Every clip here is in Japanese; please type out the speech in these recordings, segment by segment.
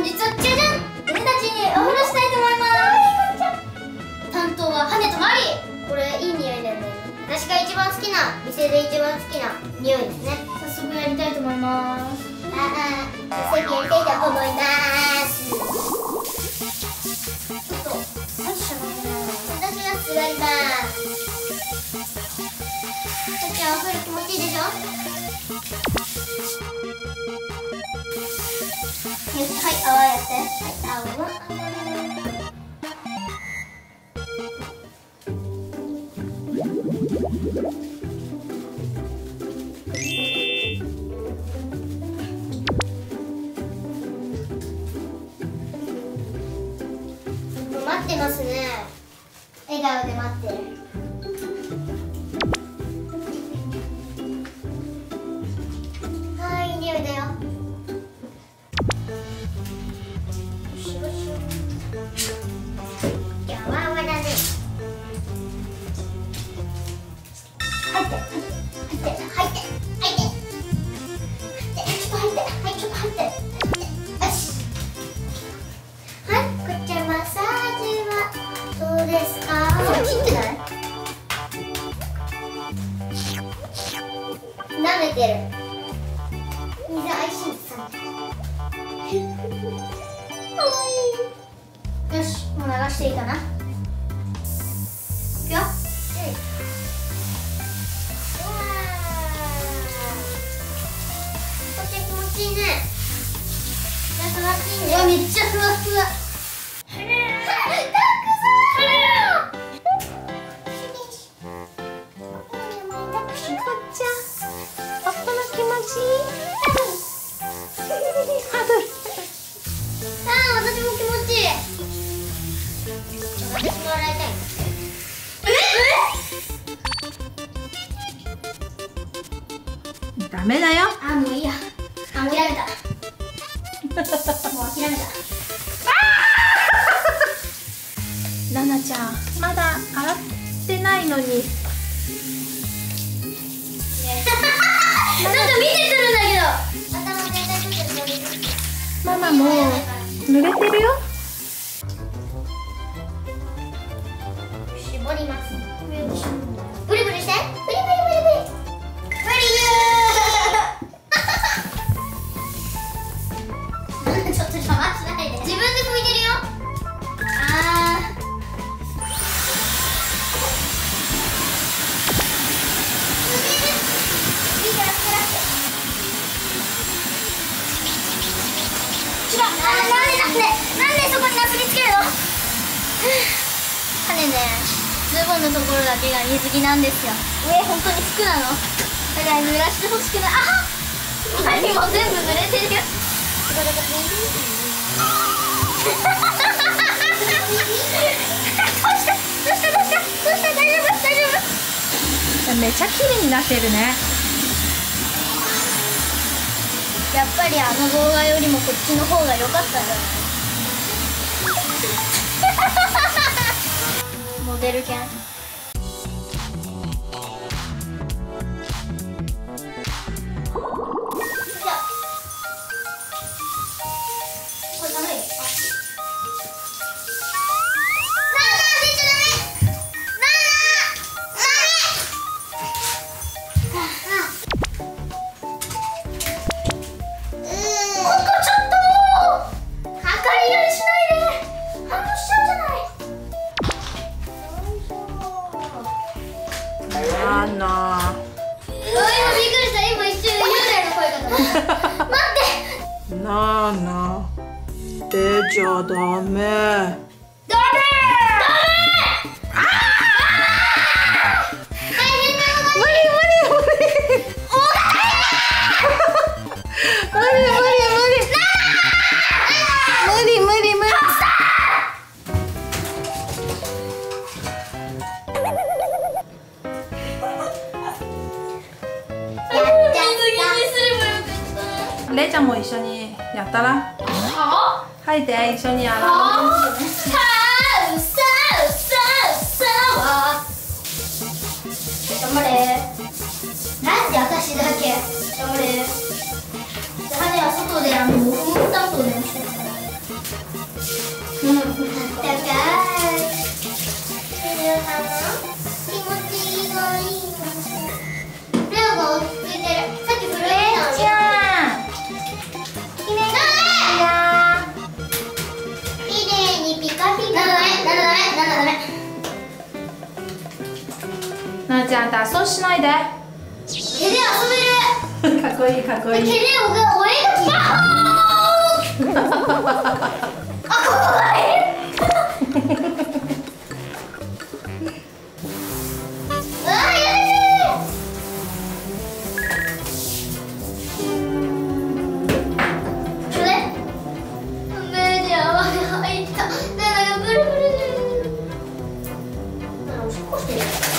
本日はじゃじゃん、犬たちにお風呂したいと思います。担当は羽とマリー。これいい匂いだよね。私が一番好きな、店で一番好きな匂いですね。早速やりたいと思います。早速やりたいと思います。ちょっと私が座ります。さっちゃんお風呂気持ちいいでしょ。よし、はい、泡やって。はい、泡も待ってますね。笑顔で待ってる。はい、いい匂いだよ。じゃあワンワンだね。入って、入って、入って、入って、入って、ちょっと入って、はい、ちょっと入って。よし。はい、こっちはマッサージはどうですか。切ってない？舐めてる。水アイシンさん。かわいい。よし、もう流していいかな。いくよ。こっち気持ちいいね。いや、めっちゃふわふわ。私も気持ちいい。私も洗いたい。 ダメだよ。 あ、もういいや。あ、もう諦めた。もう諦めた。 ナナちゃん、まだ洗ってないのに。 なんか見てくるんだけど。頭全体見てる。 ママもう濡れてるよ。 絞ります。ブリブリして。ブリブリブリブリ。ブリ。ちょっと邪魔しないで。自分で拭いてるよ。あー。なんでそこになすりつけるの。羽ね、ズボンのところだけが水着なんですよ。上本当に服なの。だから濡らしてほしくない。あっ、マリも全部濡れてるよ。どうした大丈夫。 めっちゃ綺麗になってるね。 やっぱりあの動画よりもこっちの方が良かったんじゃない。モデル犬。これダメよ。 ナナ、出ちゃダメ。レイちゃんも一緒にやったら。はいで一緒にやろう。 頑張れ。なんで私だけ。頑張れ。羽は外でモフモフ担当のやつ。 ちゃん脱走しないで。 毛で遊べる。 かっこいいかっこいい。 毛で俺があ、ここがいい。あ、やだ。それ目に泡が入った。なんかブルブル。なんかおしっこしてる。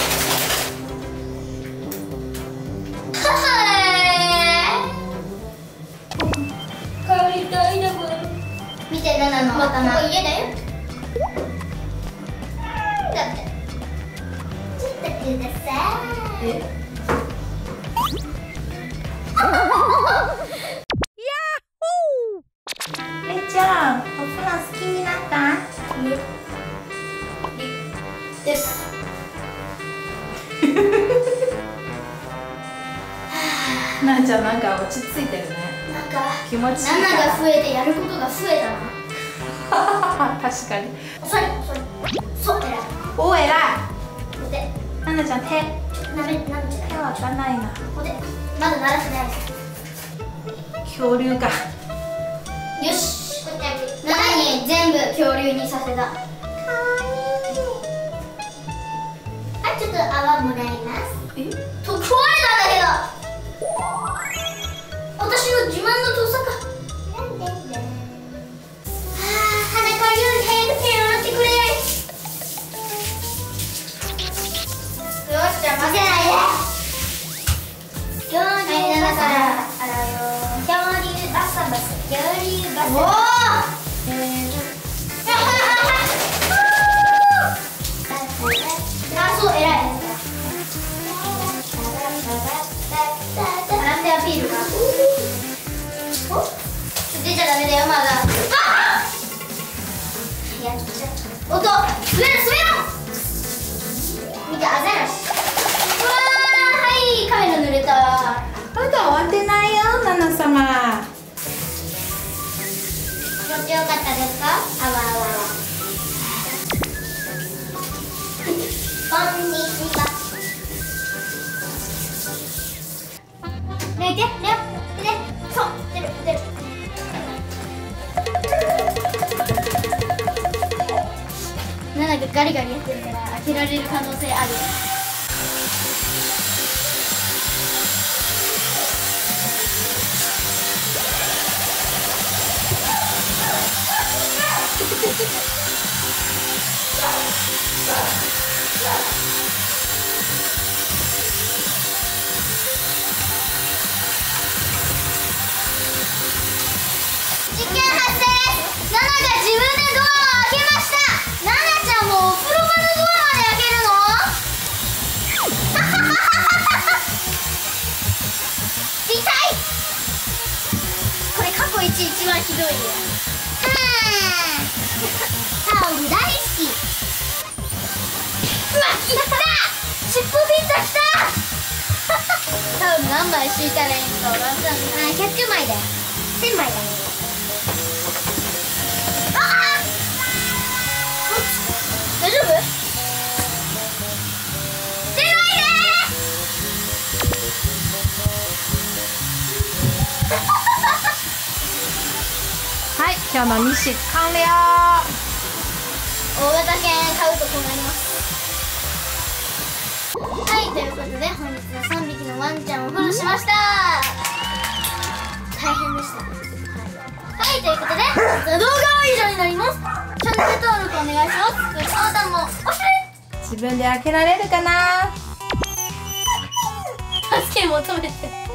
見て、ナナの頭。ここ家だよ。だって。ちょっとください。 れいちゃん、お風呂好きになった？ です。 なあちゃん、なんか落ち着いてるね。 なんか気持ちいいから。 ナナが増えてやることが増えたな。 確かに。 そう、偉い。 お、偉い。 ここで。 ななちゃん、手なめちゃ手は開かないな。 ここで。まだ鳴らしてない。 恐竜か。 よし。ナナに全部恐竜にさせた。かわいい。はい、ちょっと泡もらいます。 え？ と壊れたんだけど。私の自慢の土佐か。なんで？鼻かゆい。早く手を洗ってくれ。よし、じゃあ混ぜないで。恐竜だから洗うよ。恐竜バサバサ。恐竜バサバサ。あ、そう、偉い。洗ってアピールか。出ちゃダメだよ、まだ。やっちゃった。音、滑ろ。見て、アザラシ。うわー、はい、カメラ濡れた。 まだ終わってないよ、ナナ様。 気持ちよかったですか？あわあわあわ。こんにちは。ねえ、そう、出る。ナナがガリガリやってるから開けられる可能性ある。事件発生です。ナナが自分でドアを開けました。ナナちゃんもお風呂場のドアまで開けるの？痛い。これ過去一番ひどいよ。タオル大好き。うわ、来た。尻尾ピッタ来た。タオル何枚敷いたらいいのか分かんない。100枚だよ。1000枚だね。大丈夫？出ないではい、今日の日誌完了。 大型犬買うとこうなります。はい、ということで本日は3匹のワンちゃんをお風呂しました。大変でした。はい、ということで動画は以上になります。チャンネル登録お願いします。そのボタンも押して。 自分で開けられるかな？ 助け求めて。